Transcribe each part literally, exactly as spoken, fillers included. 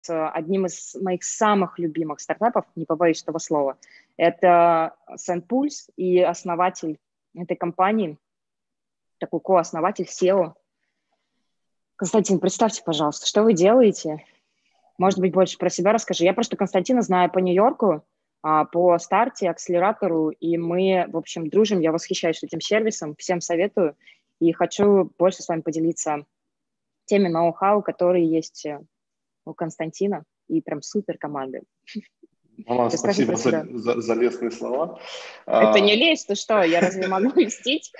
одним из моих самых любимых стартапов, не побоюсь этого слова. Это SendPulse и основатель этой компании, такой ко-основатель, сео. Константин, представьте, пожалуйста, что вы делаете? Может быть, больше про себя расскажи. Я просто Константина знаю по Нью-Йорку, по старте, акселератору, и мы, в общем, дружим. Я восхищаюсь этим сервисом, всем советую. И хочу больше с вами поделиться теми ноу-хау, которые есть у Константина, и прям супер команды. Мама, спасибо за, за, за лестные слова. Это не лезть, ты что, я разве могу льстить?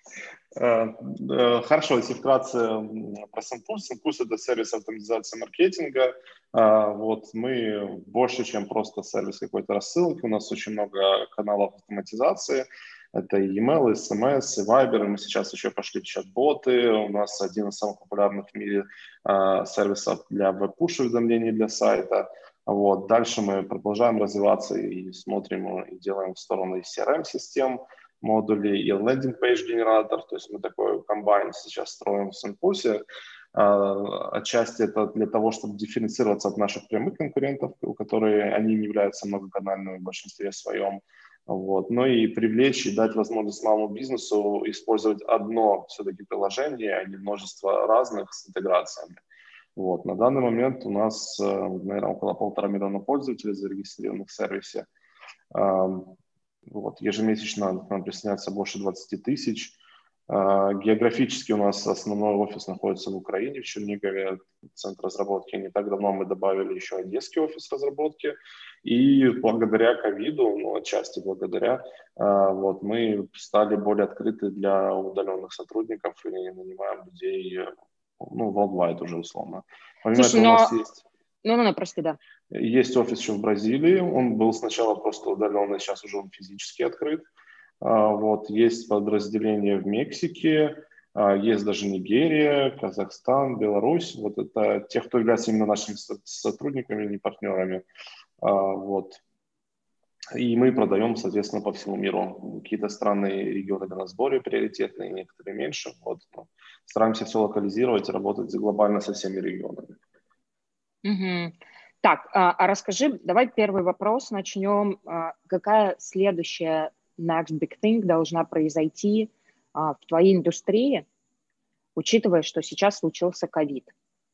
Хорошо, если вкратце про SendPulse. SendPulse — это сервис автоматизации маркетинга. Вот, мы больше, чем просто сервис какой-то рассылки. У нас очень много каналов автоматизации. Это и e-mail, и эс эм эс, и Viber. Мы сейчас еще пошли в чат-боты. У нас один из самых популярных в мире сервисов для веб-пуш-уведомлений для сайта. Вот. Дальше мы продолжаем развиваться и смотрим, и делаем в сторону и си ар эм-систем, модулей, и лендинг-пейдж-генератор. То есть мы такой комбайн сейчас строим в SendPulse. Отчасти это для того, чтобы дифференцироваться от наших прямых конкурентов, у которых они не являются многоканальными в большинстве своем. Вот. Но и привлечь и дать возможность малому бизнесу использовать одно все-таки приложение, а не множество разных с интеграциями. Вот. На данный момент у нас, наверное, около полтора миллиона пользователей зарегистрированных в сервисе. Вот. Ежемесячно к нам присоединяется больше двадцать тысяч. Географически у нас основной офис находится в Украине, в Чернигове, центр разработки. Не так давно мы добавили еще одесский офис разработки. И благодаря ковиду, ну, отчасти благодаря, вот, мы стали более открыты для удаленных сотрудников и нанимаем людей, ну, worldwide уже условно. Помимо Слушай, этого, но... у нас есть... Ну, ну, ну, прости, да. Есть офис еще в Бразилии. Он был сначала просто удаленный, сейчас уже он физически открыт. Вот, есть подразделения в Мексике, есть даже Нигерия, Казахстан, Беларусь. Вот это те, кто являются именно нашими сотрудниками, не партнерами. Вот. И мы продаем, соответственно, по всему миру. Какие-то страны и регионы для нас более приоритетные, некоторые меньше. Вот. Стараемся все локализировать и работать глобально со всеми регионами. Угу. Так, а, а расскажи, давай первый вопрос начнем. А, какая следующая next big thing должна произойти а, в твоей индустрии, учитывая, что сейчас случился ковид?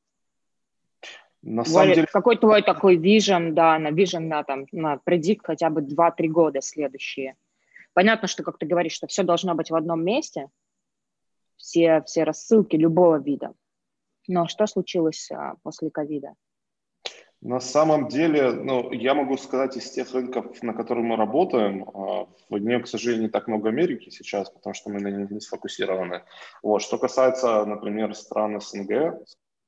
На самом деле... Какой твой такой вижен, да, на вижен, на, там, на предикт хотя бы два-три года следующие? Понятно, что, как ты говоришь, что все должно быть в одном месте, все, все рассылки любого вида. Но что случилось а, после ковида? На самом деле, ну, я могу сказать, из тех рынков, на которые мы работаем, в ней, к сожалению, не так много Америки сейчас, потому что мы на ней не сфокусированы. Вот. Что касается, например, стран СНГ,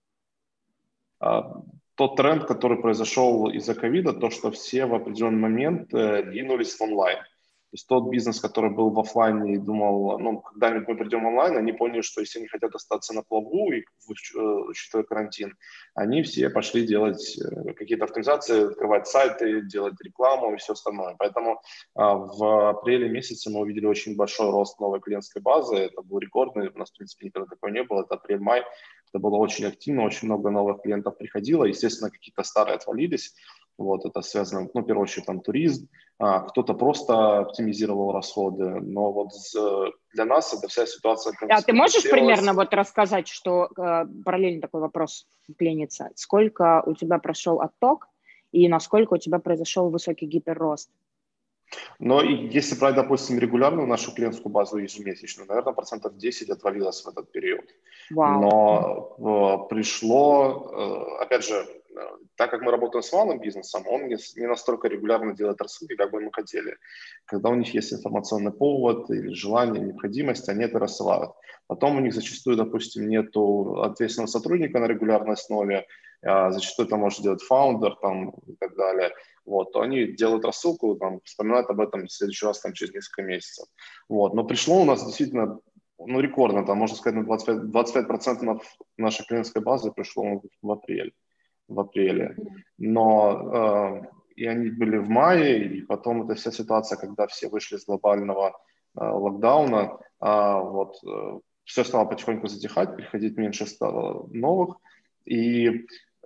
тот тренд, который произошел из-за ковида, то, что все в определенный момент двинулись в онлайн. То есть тот бизнес, который был в офлайне и думал, ну, когда-нибудь мы придем онлайн, они поняли, что если они хотят остаться на плаву, и учитывая карантин, они все пошли делать какие-то автоматизации, открывать сайты, делать рекламу и все остальное. Поэтому а, в апреле месяце мы увидели очень большой рост новой клиентской базы. Это был рекордный, у нас, в принципе, никогда такого не было. Это апрель-май. Это было очень активно, очень много новых клиентов приходило. Естественно, какие-то старые отвалились. Вот, это связано, ну, в первую очередь, там, туризм, а, кто-то просто оптимизировал расходы, но вот с, для нас эта вся ситуация... А ты можешь примерно вот рассказать, что, э, параллельно такой вопрос пленится, сколько у тебя прошел отток и насколько у тебя произошел высокий гиперрост? Но если брать, допустим, регулярную нашу клиентскую базу ежемесячную, наверное, процентов десять отвалилось в этот период. Вау. Но э, пришло, э, опять же, так как мы работаем с малым бизнесом, он не, не настолько регулярно делает рассылки, как бы мы хотели. Когда у них есть информационный повод или желание, необходимость, они это рассылают. Потом у них зачастую, допустим, нет ответственного сотрудника на регулярной основе, а зачастую это может делать фаундер там, и так далее. Вот, то они делают рассылку, там, вспоминают об этом в следующий раз там, через несколько месяцев. Вот. Но пришло у нас действительно ну, рекордно, там, можно сказать, на двадцать пять процентов нашей клиентской базы пришло в апреле. в апреле. Но э, и они были в мае, и потом эта вся ситуация, когда все вышли из глобального э, локдауна, э, вот, э, все стало потихоньку затихать, приходить меньше стало новых. И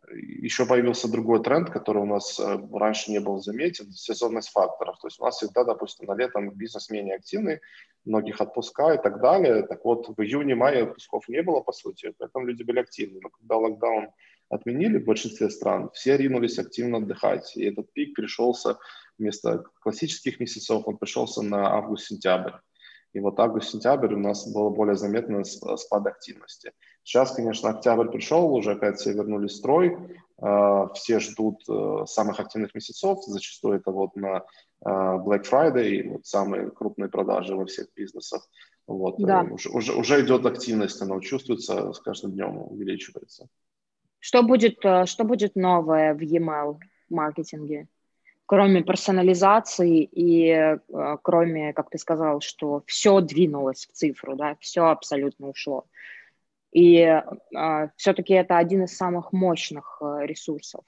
еще появился другой тренд, который у нас раньше не был заметен, сезонность факторов. То есть у нас всегда, допустим, на летом бизнес менее активный, многих отпуска и так далее. Так вот, в июне-мае отпусков не было, по сути, поэтому люди были активны. Но когда локдаун отменили в большинстве стран, все ринулись активно отдыхать. И этот пик пришелся вместо классических месяцев, он пришелся на август-сентябрь. И вот август-сентябрь у нас было более заметно спад активности. Сейчас, конечно, октябрь пришел, уже опять все вернулись в строй, все ждут самых активных месяцев, зачастую это вот на Black Friday, вот самые крупные продажи во всех бизнесах. Вот. Да. Уже, уже, уже идет активность, она чувствуется, с каждым днем увеличивается. Что будет, что будет новое в e-mail маркетинге? Кроме персонализации и э, кроме, как ты сказал, что все двинулось в цифру, да, все абсолютно ушло. И э, все-таки это один из самых мощных э, ресурсов.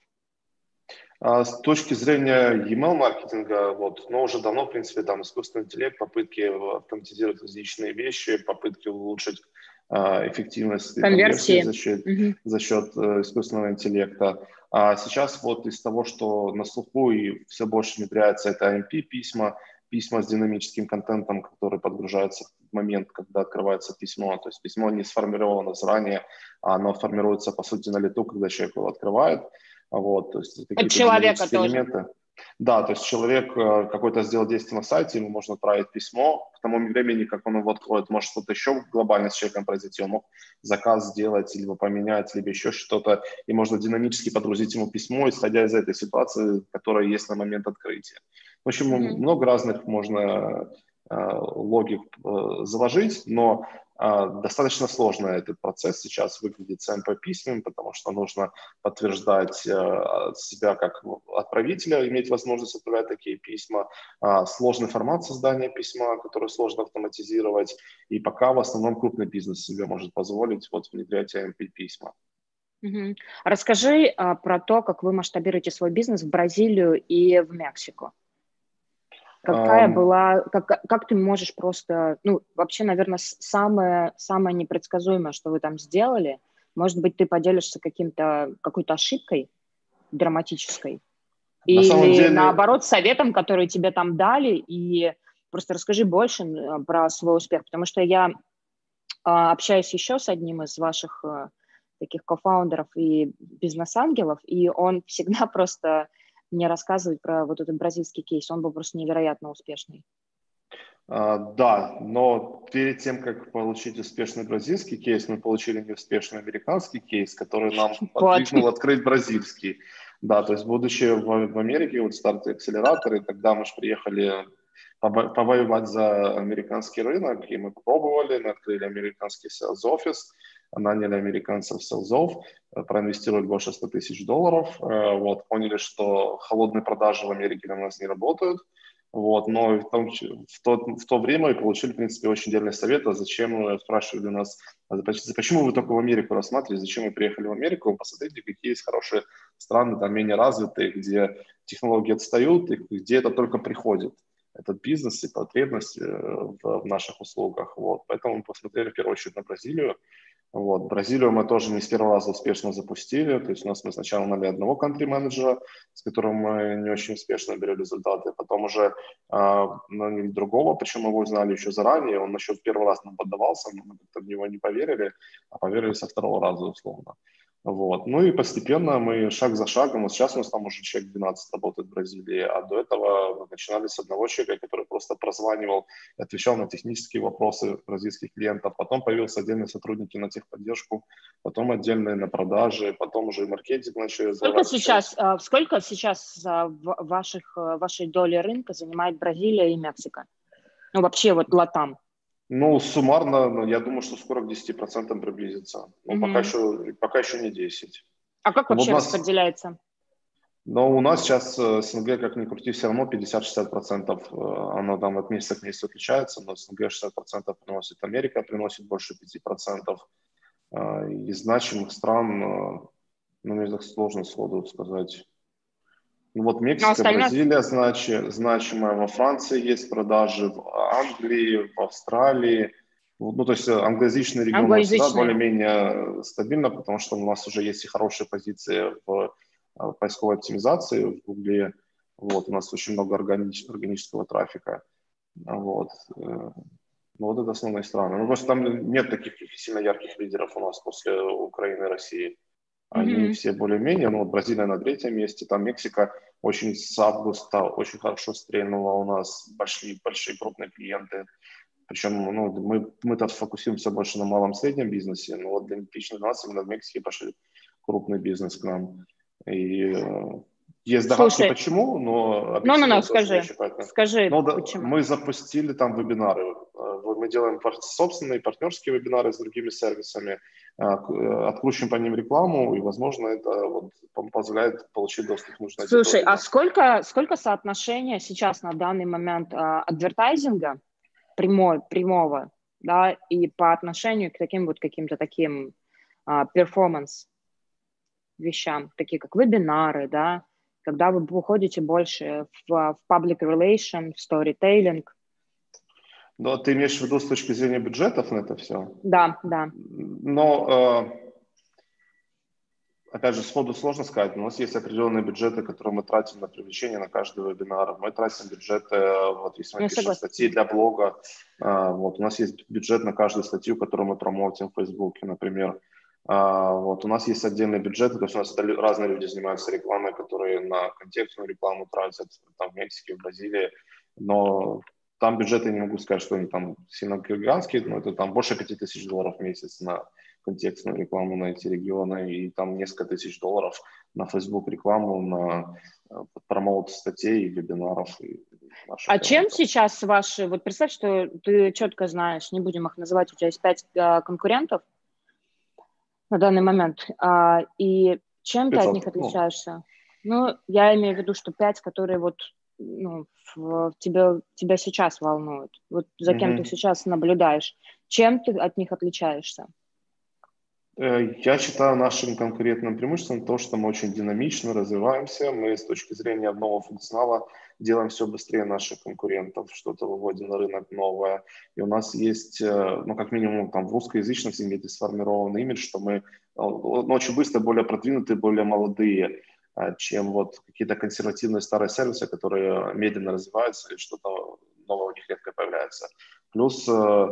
А с точки зрения email-маркетинга, вот, но уже давно, в принципе, там искусственный интеллект, попытки автоматизировать различные вещи, попытки улучшить э, эффективность конверсии за счет, mm-hmm. за счет э, искусственного интеллекта. А сейчас вот из того, что на слуху и все больше внедряется, это эй эм пи-письма, письма с динамическим контентом, которые подгружаются в момент, когда открывается письмо. То есть письмо не сформировано заранее, а оно формируется, по сути, на лету, когда человек его открывает. Вот, то есть от человека тоже. Элементы. Да, то есть человек какой-то сделал действие на сайте, ему можно отправить письмо. К тому времени, как он его откроет, может что-то еще глобально с человеком произойти. Он мог заказ сделать, либо поменять, либо еще что-то. И можно динамически подгрузить ему письмо, исходя из этой ситуации, которая есть на момент открытия. В общем, mm-hmm. много разных можно э, логик э, заложить, но э, достаточно сложно этот процесс сейчас выглядит с эм пи-письмами, потому что нужно подтверждать э, себя как отправителя, иметь возможность отправлять такие письма, э, сложный формат создания письма, который сложно автоматизировать, и пока в основном крупный бизнес себе может позволить вот, внедрять эм пи-письма. Угу. Расскажи а, про то, как вы масштабируете свой бизнес в Бразилию и в Мексику. Какая um, была, как, как ты можешь просто, ну, вообще, наверное, самое, самое непредсказуемое, что вы там сделали, может быть, ты поделишься каким-то, какой-то ошибкой драматической? На или, самом деле... наоборот, советом, который тебе там дали, и просто расскажи больше про свой успех, потому что я а, общаюсь еще с одним из ваших а, таких кофаундеров и бизнес-ангелов, и он всегда просто... мне рассказывать про вот этот бразильский кейс. Он был просто невероятно успешный. Uh, да, но перед тем, как получить успешный бразильский кейс, мы получили неуспешный американский кейс, который нам подвигнул открыть бразильский. Да, то есть будучи в, в Америке, вот старты акселераторы, тогда мы же приехали повоевать за американский рынок, и мы попробовали, мы открыли американский sales office, наняли американцев селзов, проинвестировали больше ста тысяч долларов, вот, поняли, что холодные продажи в Америке для нас не работают, вот, но в, том, в, то, в то время получили, в принципе, очень дельный совет, а зачем, спрашивали нас, а почему вы только в Америку рассматриваете, зачем вы приехали в Америку, посмотрите, какие есть хорошие страны, там, менее развитые, где технологии отстают, и где это только приходит, этот бизнес и потребность в, в наших услугах, вот, поэтому мы посмотрели в первую очередь на Бразилию. Вот. Бразилию мы тоже не с первого раза успешно запустили, то есть у нас мы сначала наняли одного кантри-менеджера, с которым мы не очень успешно берем результаты, потом уже э, наняли другого, причем мы его знали еще заранее, он еще в первый раз нам поддавался, но мы как-то в него не поверили, а поверили со второго раза условно. Вот. Ну и постепенно мы шаг за шагом, вот сейчас у нас там уже человек двенадцать работает в Бразилии, а до этого мы начинали с одного человека, который просто прозванивал и отвечал на технические вопросы бразильских клиентов, потом появился отдельные сотрудники на техподдержку, потом отдельные на продажи, потом уже и маркетинг начали. Сколько сейчас, сколько сейчас ваших, вашей доли рынка занимает Бразилия и Мексика? Ну вообще вот латам. Ну, суммарно, я думаю, что скоро к десяти процентам приблизится. Но mm-hmm. пока, еще, пока еще не десять. А как вообще вот распределяется? Но у нас сейчас СНГ, как ни крути, все равно пятьдесят-шестьдесят процентов. Оно там от месяца к месяцу отличается, но СНГ шестьдесят процентов приносит Америка, приносит больше пяти процентов. Из значимых стран, ну, мне так сложно сходу сказать. Ну, вот Мексика, остальное... Бразилия значи, значимая, во Франции есть продажи, в Англии, в Австралии, Ну, то есть англоязычный регион у нас всегда более-менее стабильно, потому что у нас уже есть и хорошие позиции в поисковой оптимизации в Гугле. Вот, у нас очень много органич, органического трафика. Вот. Ну, вот это основные страны. Ну, просто там нет таких сильно ярких лидеров у нас после Украины и России. Они mm-hmm. все более-менее, ну, вот Бразилия на третьем месте, там Мексика очень с августа очень хорошо стрельнула у нас, большие, большие крупные клиенты. Причем ну, мы, мы-то фокусируемся больше на малом среднем бизнесе, но вот для две тысячи двенадцатого именно в Мексике пошли крупный бизнес к нам. И э, есть догадки, Слушай, почему, но объективно no, no, no, скажи, скажи но, почему. Мы запустили там вебинары. Мы делаем собственные партнерские вебинары с другими сервисами, откручиваем по ним рекламу, и, возможно, это вот позволяет получить доступ к нужной аудитории. Слушай, а сколько, сколько соотношения сейчас на данный момент адвертайзинга прямой, прямого, да, и по отношению к таким вот каким-то таким перформанс вещам, такие как вебинары, да, когда вы выходите больше в, в public relation, в storytelling? Но ты имеешь в виду с точки зрения бюджетов на это все? Да, да. Но, э, опять же, сходу сложно сказать, но у нас есть определенные бюджеты, которые мы тратим на привлечение на каждый вебинар. Мы тратим бюджеты, вот если мы Я пишем согласна. статьи для блога, э, вот у нас есть бюджет на каждую статью, которую мы промоутим в Фейсбуке, например. Uh, вот, у нас есть отдельные бюджеты, то есть у нас разные люди занимаются рекламой, которые на контекстную рекламу тратят, там в Мексике, в Бразилии, но там бюджеты, я не могу сказать, что они там сильно гигантские, но это там больше пяти тысяч долларов в месяц на контекстную рекламу на эти регионы, и там несколько тысяч долларов на Facebook рекламу, на промоут статей и вебинаров. И а чем сейчас ваши, вот представь, что ты четко знаешь, не будем их называть, у тебя есть пять uh, конкурентов, на данный момент. А, и чем ты от них отличаешься? Ну. ну, я имею в виду, что пять, которые вот ну, в, в тебя, тебя сейчас волнуют. Вот за mm-hmm. кем ты сейчас наблюдаешь. Чем ты от них отличаешься? Я считаю нашим конкурентным преимуществом то, что мы очень динамично развиваемся. Мы с точки зрения нового функционала делаем все быстрее наших конкурентов, что-то выводим на рынок новое. И у нас есть, ну, как минимум, там в русскоязычном сегменте сформированный имидж, что мы ну, очень быстро более продвинутые, более молодые, чем вот какие-то консервативные старые сервисы, которые медленно развиваются и что-то новое у них редко появляется. Плюс,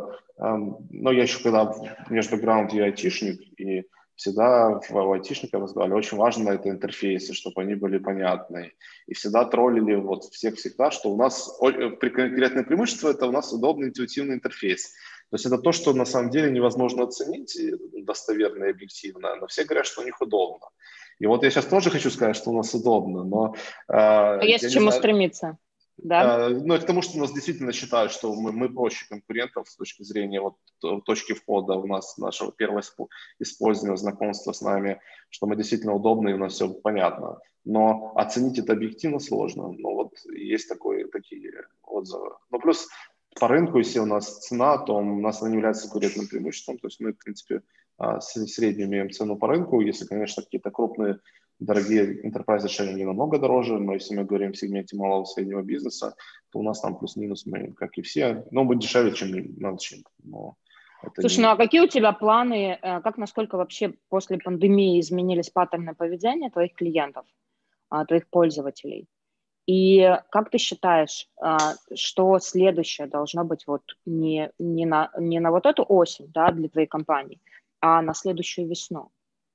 ну, я еще когда, у меня же бэкграунд я айтишник, и всегда в айтишниках разговаривали, очень важно это интерфейсы, чтобы они были понятны. И всегда троллили вот всех-всегда, что у нас конкретное преимущество – это у нас удобный интуитивный интерфейс. То есть это то, что на самом деле невозможно оценить достоверно и объективно, но все говорят, что у них удобно. И вот я сейчас тоже хочу сказать, что у нас удобно, но… А есть к чему знаю, стремиться. Да? Ну, это потому, что у нас действительно считают, что мы, мы проще конкурентов с точки зрения вот точки входа у нас, нашего первого использования, знакомства с нами, что мы действительно удобны, и у нас все понятно. Но оценить это объективно сложно. Но вот есть такое, такие отзывы. Ну, плюс по рынку, если у нас цена, то у нас она не является конкурентным преимуществом. То есть мы, в принципе, среднюю имеем цену по рынку. Если, конечно, какие-то крупные дорогие enterprise решения не намного дороже, но если мы говорим в сегменте малого и среднего бизнеса, то у нас там плюс-минус мы, как и все, но будет дешевле, чем MailChimp. Но Слушай, не... ну а какие у тебя планы, как, насколько вообще после пандемии изменились паттерны поведения твоих клиентов, твоих пользователей? И как ты считаешь, что следующее должно быть вот не, не, на, не на вот эту осень, да, для твоей компании, а на следующую весну?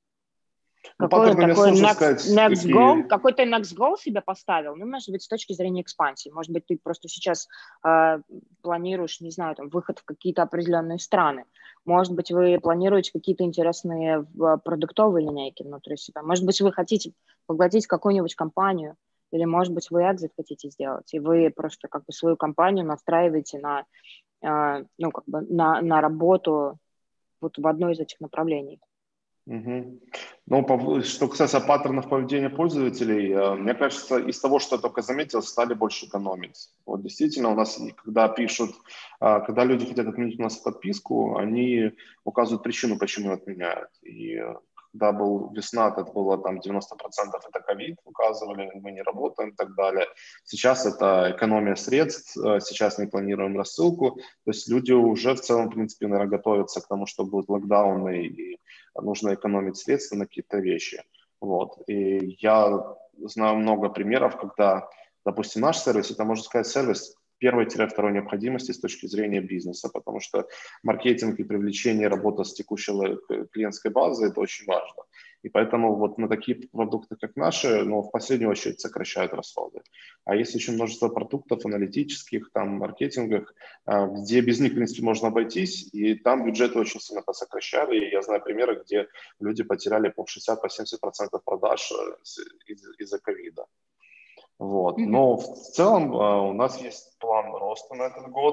Ну, какой такой next, сказать, next какие... goal, какой ты next goal себе поставил? Ну, может быть, с точки зрения экспансии. Может быть, ты просто сейчас э, планируешь, не знаю, там, выход в какие-то определенные страны. Может быть, вы планируете какие-то интересные продуктовые линейки внутри себя. Может быть, вы хотите поглотить какую-нибудь компанию, или, может быть, вы экзит хотите сделать, и вы просто как бы свою компанию настраиваете на, э, ну, как бы на, на работу вот в одной из этих направлений. Угу. Ну, что касается паттернов поведения пользователей, мне кажется, из того, что я только заметил, стали больше экономить. Вот действительно, у нас, когда пишут, когда люди хотят отменить у нас подписку, они указывают причину, почему отменяют. И когда был весна, это было там девяносто процентов это ковид, указывали, мы не работаем и так далее. Сейчас это экономия средств, сейчас не планируем рассылку, то есть люди уже в целом, в принципе, наверное, готовятся к тому, что будут локдауны и нужно экономить средства на какие-то вещи. Вот. И я знаю много примеров, когда, допустим, наш сервис, это, можно сказать, сервис первой-второй необходимости с точки зрения бизнеса, потому что маркетинг и привлечение, работа с текущей клиентской базой – это очень важно. И поэтому вот на такие продукты, как наши, ну, в последнюю очередь сокращают расходы. А есть еще множество продуктов аналитических, там, маркетинговых, где без них, в принципе, можно обойтись, и там бюджеты очень сильно посокращали. И я знаю примеры, где люди потеряли по шестьдесят-семьдесят процентов продаж из-за ковида. Вот. Mm-hmm. Но в целом у нас есть план роста на этот год.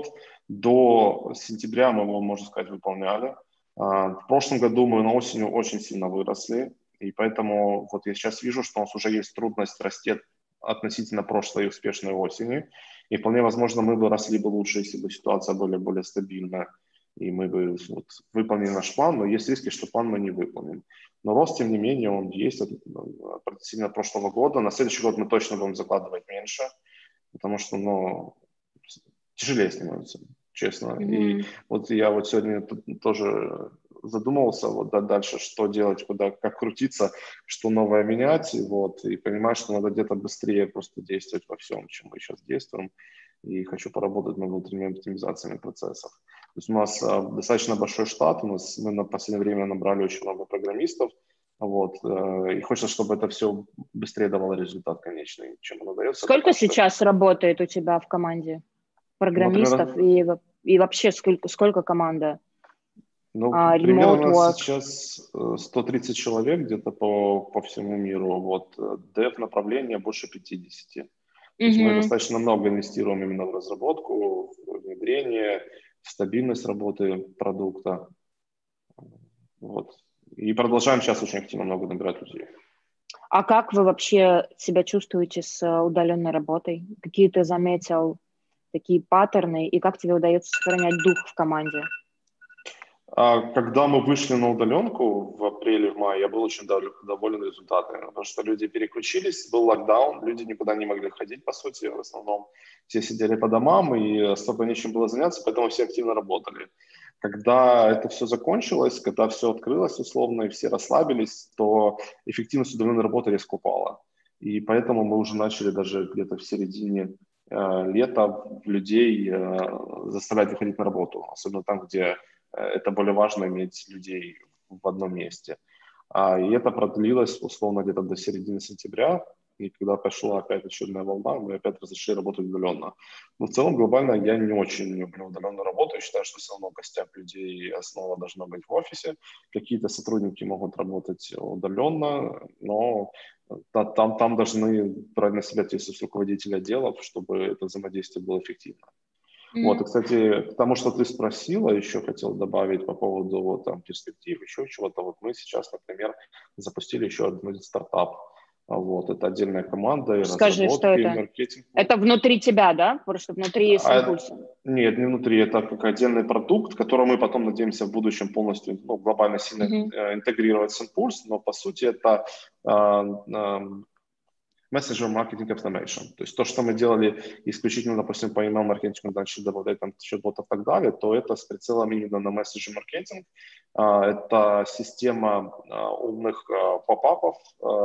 До сентября мы его, можно сказать, выполняли. В прошлом году мы на осенью очень сильно выросли, и поэтому вот я сейчас вижу, что у нас уже есть трудность расти относительно прошлой успешной осени, и вполне возможно мы бы росли бы лучше, если бы ситуация была более стабильная, и мы бы вот, выполнили наш план, но есть риски, что план мы не выполним. Но рост, тем не менее, он есть относительно прошлого года. На следующий год мы точно будем закладывать меньше, потому что, ну, тяжелее становится, честно. Mm-hmm. И вот я вот сегодня тоже задумывался вот дальше, что делать, куда, как крутиться, что новое менять, и вот, и понимать, что надо где-то быстрее просто действовать во всем, чем мы сейчас действуем. И хочу поработать над внутренними оптимизациями процессов. То есть у нас а, достаточно большой штат, у нас мы на последнее время набрали очень много программистов, вот, э, и хочется, чтобы это все быстрее давало результат конечный, чем оно дается. Сколько сейчас что... работает у тебя в команде программистов, ну, например, и, и вообще сколько, сколько команда? Ну, а, примерно у нас work. Сейчас сто тридцать человек где-то по, по всему миру, вот, dev направление больше пятьдесят. То есть мы достаточно много инвестируем именно в разработку, в внедрение, в стабильность работы продукта. Вот. И продолжаем сейчас очень активно много набирать людей. А как вы вообще себя чувствуете с удаленной работой? Какие ты заметил такие паттерны, и как тебе удается сохранять дух в команде? Когда мы вышли на удаленку в апреле, в мае, я был очень доволен результатами, потому что люди переключились, был локдаун, люди никуда не могли ходить, по сути, в основном все сидели по домам, и особо нечем было заняться, поэтому все активно работали. Когда это все закончилось, когда все открылось условно, и все расслабились, то эффективность удаленной работы резко упала. И поэтому мы уже начали даже где-то в середине э, лета людей э, заставлять выходить на работу, особенно там, где это более важно иметь людей в одном месте. А, и это продлилось условно где-то до середины сентября, и когда пошла опять очередная волна, мы опять разрешили работать удаленно. Но в целом глобально я не очень люблю удаленную работу. Я считаю, что все равно костяк людей основа должна быть в офисе. Какие-то сотрудники могут работать удаленно, но там, там должны брать на себя ответственность руководители отделов, чтобы это взаимодействие было эффективно. Mm-hmm. Вот, и, кстати, к тому, что ты спросила, еще хотел добавить по поводу вот, там, перспектив, еще чего-то. Вот мы сейчас, например, запустили еще один стартап. Вот, это отдельная команда. Скажи, что это? Маркетинг. Это внутри тебя, да? Просто внутри Сенпульса? А, нет, не внутри. Это как отдельный продукт, который мы потом надеемся в будущем полностью, ну, глобально сильно mm-hmm. интегрировать в Сенпульс. Но, по сути, это... А, а, Messenger Marketing Automation. То есть то, что мы делали исключительно, допустим, по email-маркетингу, начали добавлять там чат-ботов и так далее, то это с прицелом именно на Messenger маркетинг. Это система умных поп-апов,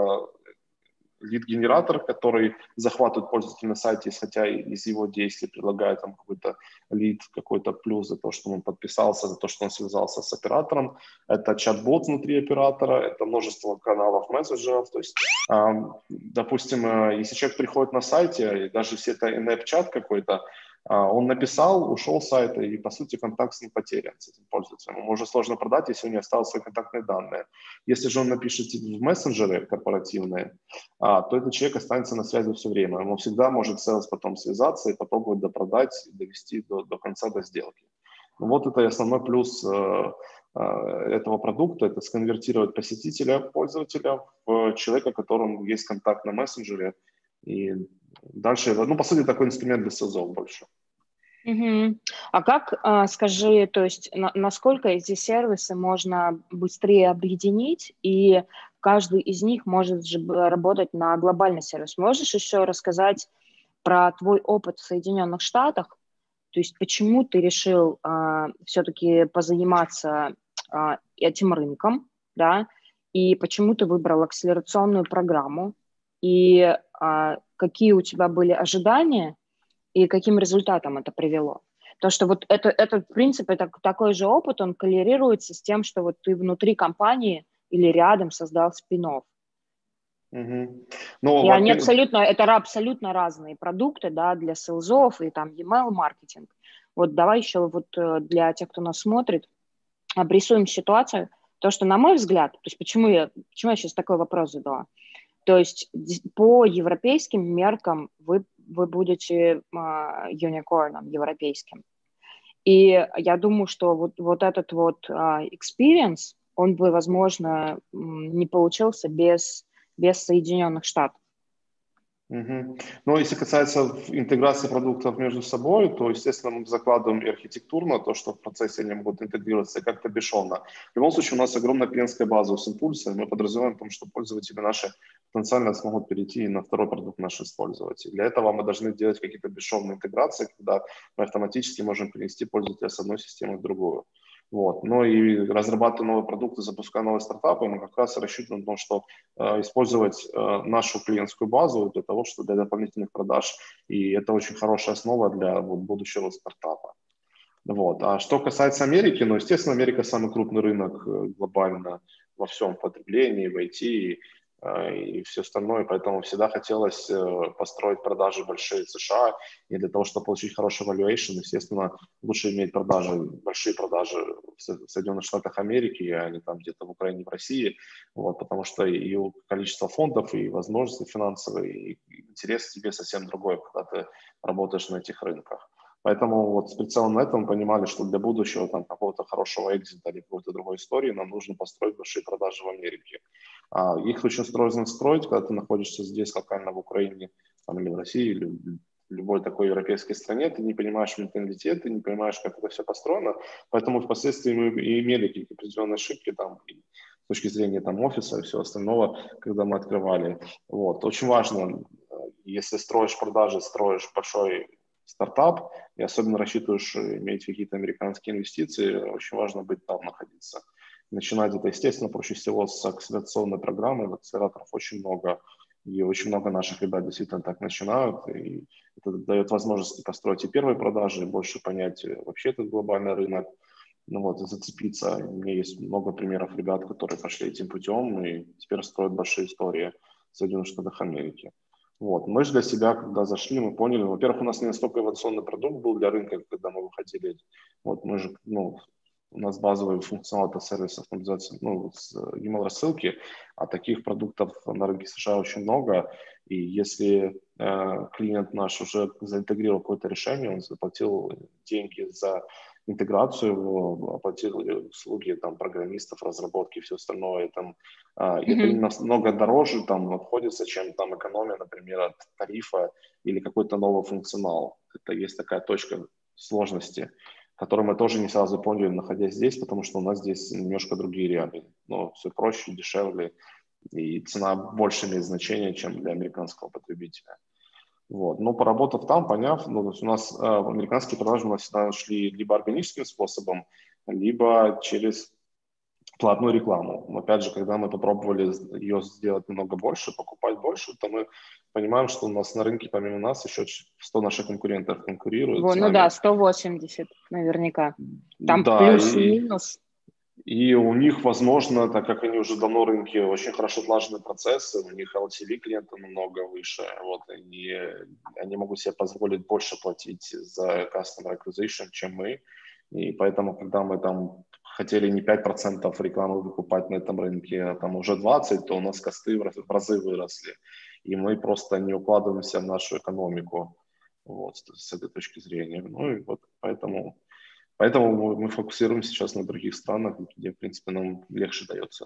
лид-генератор, который захватывает пользователя на сайте, исходя из его действий, предлагает там какой-то лид, какой-то плюс за то, что он подписался, за то, что он связался с оператором. Это чат-бот внутри оператора, это множество каналов мессенджеров. То есть, э, допустим, э, если человек приходит на сайте, даже если это in-app-чат какой-то, э, он написал, ушел с сайта, и, по сути, контакт с ним потерян, с этим пользователем. Ему уже сложно продать, если у него остались свои контактные данные. Если же он напишет в мессенджеры корпоративные, а, то этот человек останется на связи все время. Ему всегда может селс потом связаться и попробовать допродать, довести до, до конца, до сделки. Ну, вот это основной плюс э, э, этого продукта, это сконвертировать посетителя, пользователя в человека, у которого есть контакт на мессенджере. И дальше, ну, по сути, такой инструмент для селзов больше. Мгм. А как, а, скажи, то есть на- насколько эти сервисы можно быстрее объединить, и каждый из них может же б- работать на глобальный сервис? Можешь еще рассказать про твой опыт в Соединенных Штатах? То есть почему ты решил все-таки позаниматься а, этим рынком, да, и почему ты выбрал акселерационную программу, и а, какие у тебя были ожидания, и каким результатом это привело? То, что вот это, это в принципе, так, такой же опыт, он коррелируется с тем, что вот ты внутри компании или рядом создал спин-офф. Мгм. Ну, И они во-первых, абсолютно, это ра- абсолютно разные продукты, да, для селзов и там email маркетинг. Вот давай еще вот э, для тех, кто нас смотрит, обрисуем ситуацию. То, что, на мой взгляд, то есть почему я, почему я сейчас такой вопрос задала? То есть ди- по европейским меркам вы, вы будете а, юникорном европейским. И я думаю, что вот, вот этот вот а, experience, он бы, возможно, м, не получился без, без Соединенных Штатов. Мгм. Но если касается в- интеграции продуктов между собой, то, естественно, мы закладываем и архитектурно то, что в процессе они могут интегрироваться и как-то бесшовно. В любом случае, у нас огромная клиентская база у Симпульса, и мы подразумеваем, о том, что пользователи наши потенциально смогут перейти и на второй продукт наш использовать. И для этого мы должны делать какие-то бесшовные интеграции, когда мы автоматически можем перенести пользователя с одной системы в другую. Вот. Но и разрабатывая новые продукты, запуская новые стартапы, мы как раз рассчитываем на то, что э, использовать э, нашу клиентскую базу для того, чтобы для дополнительных продаж. И это очень хорошая основа для вот, будущего стартапа. Вот. А что касается Америки, ну, естественно, Америка самый крупный рынок э, глобально во всем потреблении, в ай ти э, и все остальное, поэтому всегда хотелось э, построить продажи большие в США, и для того, чтобы получить хороший valuation, естественно, лучше иметь продажи, большие продажи в Со- в Соединенных Штатах Америки, а не там где-то в Украине, в России, вот, потому что и количество фондов, и возможности финансовые, и интерес тебе совсем другой, когда ты работаешь на этих рынках. Поэтому вот с прицелом на это мы понимали, что для будущего там какого-то хорошего экзита или какой-то другой истории нам нужно построить большие продажи в Америке. А их очень сложно строить, когда ты находишься здесь локально в Украине там, или в России, или в любой такой европейской стране, ты не понимаешь менталитет, ты не понимаешь, как это все построено. Поэтому впоследствии мы и имели какие-то определенные ошибки там, и с точки зрения там, офиса и всего остального, когда мы открывали. Вот. Очень важно, если строишь продажи, строишь большой стартап, и особенно рассчитываешь иметь какие-то американские инвестиции, очень важно быть там, находиться. Начинать это, естественно, проще всего с акселерационной программы. Акселераторов очень много, и очень много наших ребят действительно так начинают, и это дает возможность построить и первые продажи, и больше понять вообще этот глобальный рынок, ну вот, и зацепиться. У меня есть много примеров ребят, которые пошли этим путем и теперь строят большие истории в Соединенных Штатах Америки. Вот. Мы же для себя, когда зашли, мы поняли, во-первых, у нас не настолько инновационный продукт был для рынка, когда мы выходили. Вот мы же, ну, у нас базовый функционал — это сервис автоматизации, ну, с email рассылки, а таких продуктов на рынке США очень много. И если э, клиент наш уже заинтегрировал какое-то решение, он заплатил деньги за интеграцию его, оплатили услуги там, программистов, разработки и все остальное. Там, а, и это Мгм. намного дороже там, обходится, чем там экономия, например, от тарифа или какой-то новый функционал. Это есть такая точка сложности, которую мы тоже не сразу поняли, находясь здесь, потому что у нас здесь немножко другие реалии. Но все проще, дешевле, и цена больше имеет значение, чем для американского потребителя. Вот. Но поработав там, поняв, ну, то есть у нас э, американские продажи у нас всегда шли либо органическим способом, либо через платную рекламу. Но опять же, когда мы попробовали ее сделать немного больше, покупать больше, то мы понимаем, что у нас на рынке помимо нас еще сто наших конкурентов конкурируют Во, с ну да, нами. сто восемьдесят наверняка. Там Да, плюс и и минус. И у них, возможно, так как они уже давно в рынке, очень хорошо отлажены процессы, у них эл ти ви клиента намного выше, вот, и они могут себе позволить больше платить за customer acquisition, чем мы, и поэтому, когда мы там хотели не пять процентов рекламы выкупать на этом рынке, а там уже двадцать, то у нас косты в раз- в разы выросли, и мы просто не укладываемся в нашу экономику, вот, с с этой точки зрения. Ну и вот поэтому Поэтому мы, мы фокусируемся сейчас на других странах, где, в принципе, нам легче дается.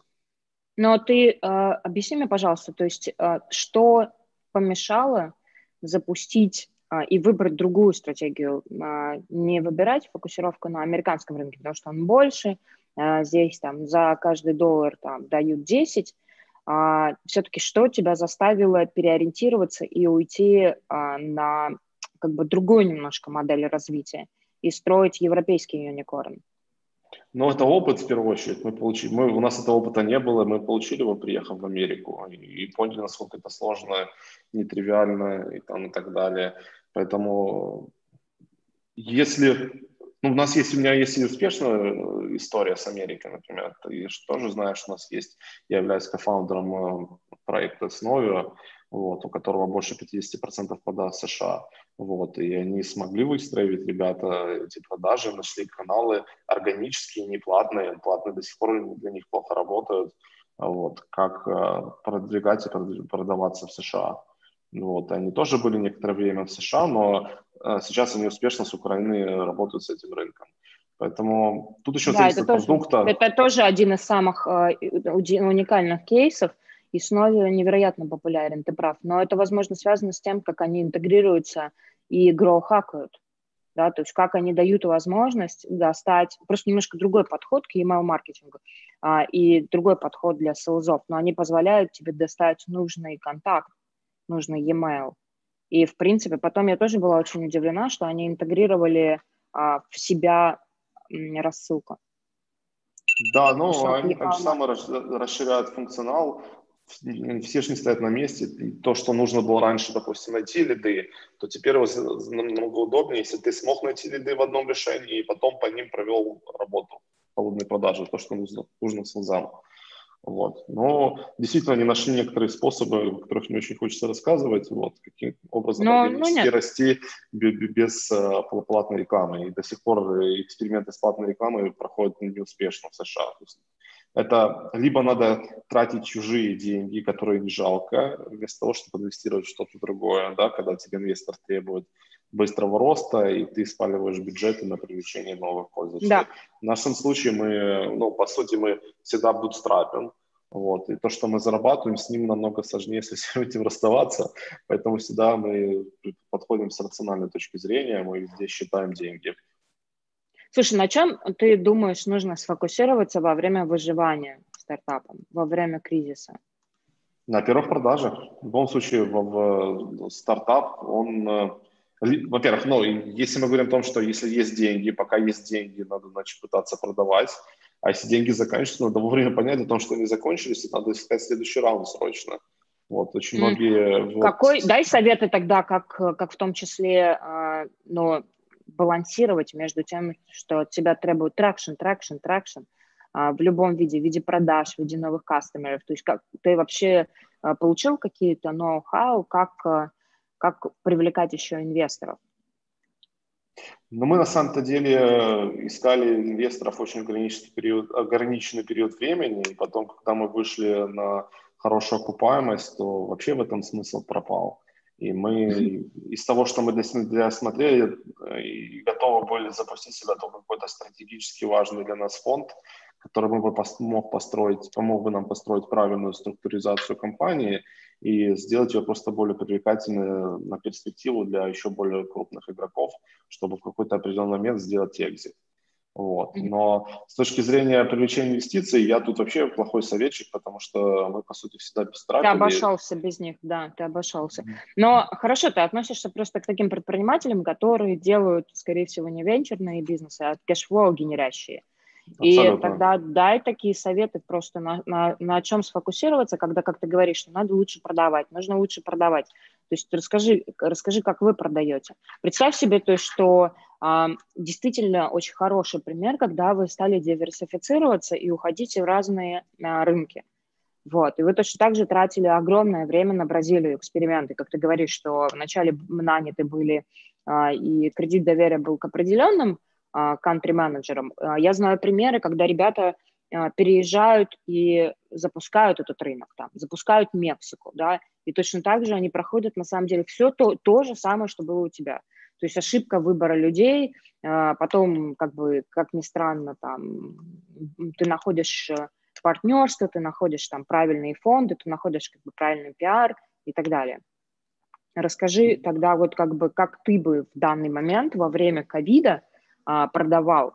Но ты э, объясни мне, пожалуйста, то есть э, что помешало запустить а, и выбрать другую стратегию, а, не выбирать фокусировку на американском рынке, потому что он больше, а, здесь там за каждый доллар там дают десять, а, все-таки что тебя заставило переориентироваться и уйти а, на как бы другую немножко модель развития и строить европейский юникорн? Но это опыт, в первую очередь, мы получили. Мы, у нас этого опыта не было, мы получили его, приехав в Америку, и, и поняли, насколько это сложно, нетривиально и, там, и так далее. Поэтому, если... Ну, у нас есть, у меня есть и успешная история с Америкой, например. Ты же тоже знаешь, у нас есть, я являюсь кофаундером проекта Snovio, вот, у которого больше пятьдесят процентов продаж в США. Вот, и они смогли выстроить, ребята, эти продажи, нашли каналы органические, не платные. Платные до сих пор для них плохо работают. Вот, как э, продвигать и продаваться в США. Вот, они тоже были некоторое время в США, но э, сейчас они успешно с Украиной работают с этим рынком. Поэтому тут еще Да, зависит это от тоже, продукта. это тоже один из самых э, уди- уникальных кейсов, и Snovio невероятно популярен, ты прав. Но это, возможно, связано с тем, как они интегрируются и гроу-хакают, да, то есть как они дают возможность достать, просто немножко другой подход к email-маркетингу а, и другой подход для селзов, но они позволяют тебе достать нужный контакт, нужный e-mail. И, в принципе, потом я тоже была очень удивлена, что они интегрировали а, в себя м, рассылку. Да, ну, Что они так же само расширяют функционал, все же не стоят на месте. И то, что нужно было раньше, допустим, найти лиды, то теперь намного удобнее, если ты смог найти лиды в одном решении и потом по ним провел работу холодной продажи, то, что нужно, нужно селзам. Вот. Но действительно они нашли некоторые способы, о которых не очень хочется рассказывать, вот, каким образом но, ну, органически нет. расти без uh, платной рекламы. И до сих пор эксперименты с платной рекламой проходят неуспешно в США. То есть это либо надо тратить чужие деньги, которые не жалко, вместо того, чтобы инвестировать в что-то другое, да, когда тебе инвестор требует быстрого роста, и ты спаливаешь бюджеты на привлечение новых пользователей. Да. В нашем случае мы, ну, по сути, мы всегда bootstrapим, вот, и то, что мы зарабатываем, с ним намного сложнее с этим расставаться, поэтому всегда мы подходим с рациональной точки зрения, мы везде считаем деньги. Слушай, на чем ты думаешь нужно сфокусироваться во время выживания стартапа, во время кризиса? На первых продажах. В любом случае, в, в стартап, он... Во-первых, ну, если мы говорим о том, что если есть деньги, пока есть деньги, надо, значит, пытаться продавать, а если деньги заканчиваются, надо вовремя понять о том, что они закончились, и надо искать следующий раунд срочно. Вот, очень mm. многие... Какой, вот... дай советы тогда, как, как в том числе, э, ну, балансировать между тем, что от тебя требует тракшн, тракшн, тракшн, э, в любом виде, в виде продаж, в виде новых кастомеров. То есть как ты вообще э, получил какие-то ноу-хау, как, э, как привлекать еще инвесторов? Но мы на самом-то деле искали инвесторов очень ограниченный период, ограниченный период времени, и потом, когда мы вышли на хорошую окупаемость, то вообще в этом смысл пропал. И мы из того, что мы для себя смотрели, и готовы были запустить себя в какой-то стратегически важный для нас фонд, который бы мог построить, помог бы нам построить правильную структуризацию компании и сделать ее просто более привлекательной на перспективу для еще более крупных игроков, чтобы в какой-то определенный момент сделать экзит. Вот. Но с точки зрения привлечения инвестиций, я тут вообще плохой советчик, потому что мы, по сути, всегда бестрапили. Ты обошелся без них, да, ты обошелся. Но хорошо, ты относишься просто к таким предпринимателям, которые делают, скорее всего, не венчурные бизнесы, а кэшфлоу генерящие. И Абсолютно. тогда дай такие советы просто на, на, на чем сфокусироваться, когда, как ты говоришь, что надо лучше продавать, нужно лучше продавать. То есть расскажи, расскажи, как вы продаете. Представь себе, то есть, что а, действительно очень хороший пример, когда вы стали диверсифицироваться и уходите в разные а, рынки. Вот. И вы точно так же тратили огромное время на Бразилию, эксперименты. Как ты говоришь, что вначале наняты были, а, и кредит доверия был к определенным country-менеджерам. Я знаю примеры, когда ребята переезжают и запускают этот рынок, там, запускают Мексику, да, и точно так же они проходят, на самом деле, все то, то же самое, что было у тебя. То есть ошибка выбора людей, потом, как бы, как ни странно, там, ты находишь партнерство, ты находишь там правильные фонды, ты находишь как бы правильный пиар и так далее. Расскажи тогда вот как бы, как ты бы в данный момент во время ковида а, продавал.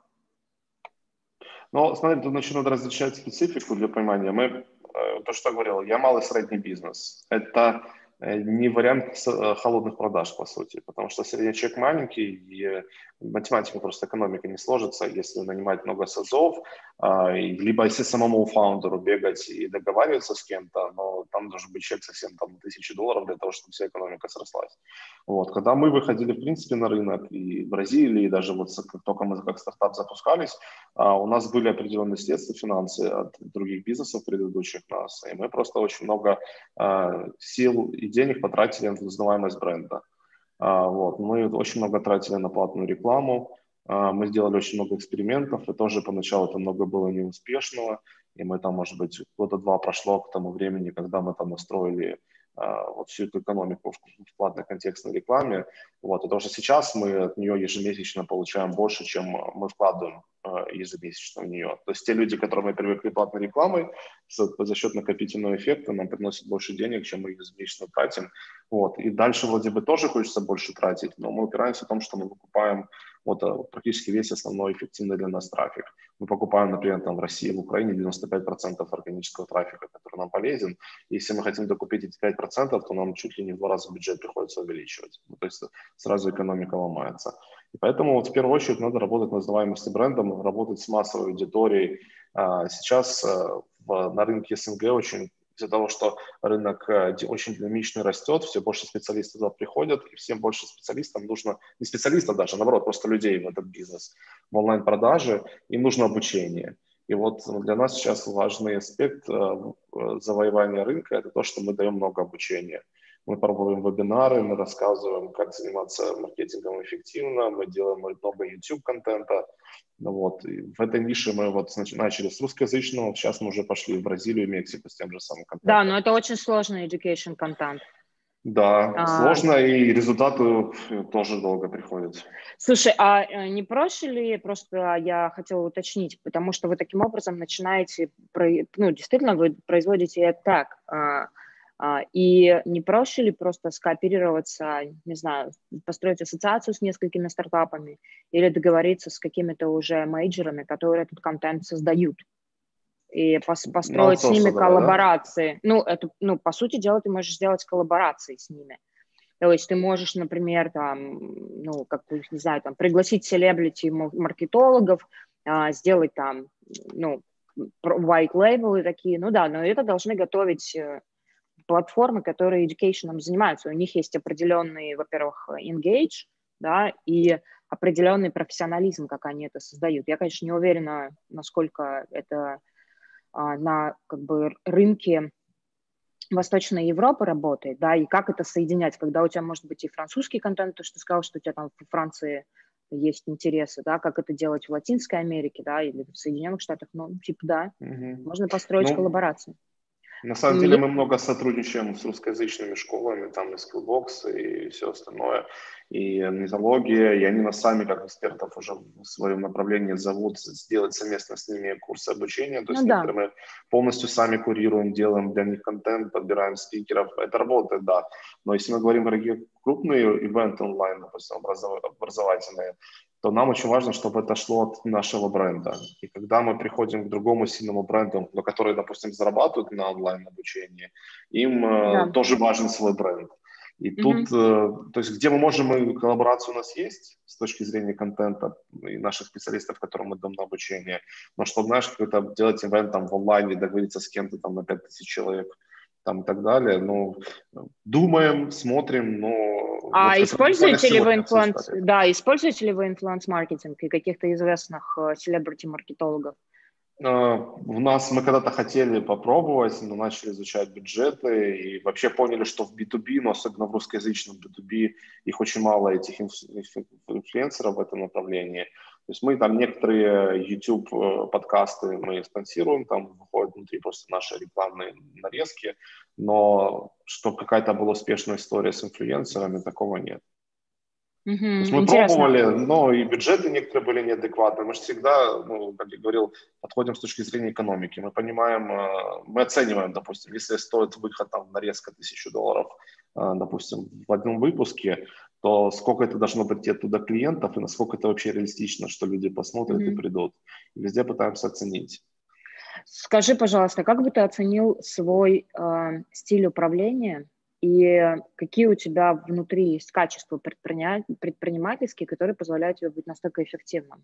Ну, смотри, тут начну различать специфику для понимания. Мы, э, то, что я говорил, я малый средний бизнес. Это э, не вариант с- э, холодных продаж, по сути, потому что средний чек маленький, и э, математика, просто экономика не сложится, если нанимать много СОЗов, а, и либо если самому фаундеру бегать и договариваться с кем-то, но там должен быть чек совсем там тысячи долларов для того, чтобы вся экономика срослась. Вот. Когда мы выходили, в принципе, на рынок и в Бразилии, и даже вот с- как только мы как стартап запускались, а, у нас были определенные средства, финансы от других бизнесов предыдущих нас, и мы просто очень много а, сил и денег потратили на узнаваемость бренда. А, вот. Мы очень много тратили на платную рекламу, а, мы сделали очень много экспериментов, и тоже поначалу это много было неуспешного, и мы там, может быть, года два прошло к тому времени, когда мы там настроили а, вот всю эту экономику в, в платной контекстной рекламе. Вот. И то, что сейчас мы от нее ежемесячно получаем больше, чем мы вкладываем а, ежемесячно в нее. То есть те люди, которые мы привыкли платной рекламой, за, за счет накопительного эффекта нам приносят больше денег, чем мы ежемесячно тратим. Вот. И дальше вроде бы тоже хочется больше тратить, но мы упираемся в том, что мы выкупаем вот, практически весь основной эффективный для нас трафик. Мы покупаем, например, там в России, в Украине девяносто пять процентов органического трафика, который нам полезен. Если мы хотим докупить эти пять процентов, то нам чуть ли не в два раза бюджет приходится увеличивать. Ну, то есть сразу экономика ломается. И поэтому вот в первую очередь надо работать над узнаваемостью брендом, работать с массовой аудиторией. Сейчас в, на рынке СНГ очень из-за того, что рынок очень динамично растет, все больше специалистов туда приходят, и всем больше специалистам нужно, не специалистов даже, а наоборот, просто людей в этот бизнес, в онлайн-продаже, им нужно обучение. И вот для нас сейчас важный аспект завоевания рынка – это то, что мы даем много обучения. Мы пробуем вебинары, мы рассказываем, как заниматься маркетингом эффективно, мы делаем много YouTube-контента. Вот. И в этой нише мы вот начали с русскоязычного, сейчас мы уже пошли в Бразилию и Мексику с тем же самым контентом. Да, но это очень сложный education контент. Да, а, сложно, и результаты тоже долго приходят. Слушай, а не проще ли, просто я хотела уточнить, потому что вы таким образом начинаете, ну, действительно, вы производите это так, а, а, и не проще ли просто скооперироваться, не знаю, построить ассоциацию с несколькими стартапами или договориться с какими-то уже мейджорами, которые этот контент создают? И пос, построить с ними коллаборации. Да? Ну, это, ну, по сути дела, ты можешь сделать коллаборации с ними. То есть ты можешь, например, там, ну, как бы, не знаю, там, пригласить селебрити-маркетологов, а, сделать там, ну, white label такие, ну да, но это должны готовить платформы, которые education занимаются. У них есть определенный, во-первых, engage, да, и определенный профессионализм, как они это создают. Я, конечно, не уверена, насколько это а, на, как бы, рынке Восточной Европы работает, да, и как это соединять, когда у тебя может быть и французский контент, то, что ты сказал, что у тебя там в Франции есть интересы, да, как это делать в Латинской Америке, да, или в Соединенных Штатах, ну, типа, да, угу. Можно построить ну, коллаборации. На самом деле мы много сотрудничаем с русскоязычными школами, там и Skillbox, и все остальное, и нетология, и они нас сами, как экспертов, уже в своем направлении зовут сделать совместно с ними курсы обучения, то есть ну, некоторые да. мы полностью сами курируем, делаем для них контент, подбираем спикеров, это работает, да, но если мы говорим про крупные ивенты онлайн, допустим, образовательные, то нам очень важно, чтобы это шло от нашего бренда. И когда мы приходим к другому сильному бренду, но который, допустим, зарабатывает на онлайн-обучении, им да. э, тоже важен свой бренд. И mm-hmm. тут, э, то есть где мы можем, и коллаборация у нас есть с точки зрения контента и наших специалистов, которым мы даем на обучение, но чтобы, знаешь, какой-то делать ивент там в онлайне, договориться с кем-то там на пять тысяч человек, там и так далее. Ну, думаем, смотрим, но... А вот используете ли вы инфлуенс... Да, используете ли вы инфлуенс-маркетинг и каких-то известных селебрити-маркетологов? У нас мы когда-то хотели попробовать, но начали изучать бюджеты и вообще поняли, что в би ту би, но особенно в русскоязычном би ту би, их очень мало, этих инфлюенсеров в этом направлении. То есть мы там некоторые YouTube подкасты мы спонсируем, там выходят внутри просто наши рекламные нарезки, но чтобы какая-то была успешная история с инфлюенсерами, такого нет. Mm-hmm. То есть мы Интересно. пробовали, но и бюджеты некоторые были неадекватны. Мы же всегда, ну, как я говорил, подходим с точки зрения экономики. Мы понимаем, мы оцениваем, допустим, если стоит выход там нарезка тысячу долларов, допустим, в одном выпуске, то сколько это должно прийти оттуда клиентов и насколько это вообще реалистично, что люди посмотрят и Мгм. придут. И везде пытаемся оценить. Скажи, пожалуйста, как бы ты оценил свой э, стиль управления и какие у тебя внутри есть качества предприня- предпринимательские, которые позволяют тебе быть настолько эффективным?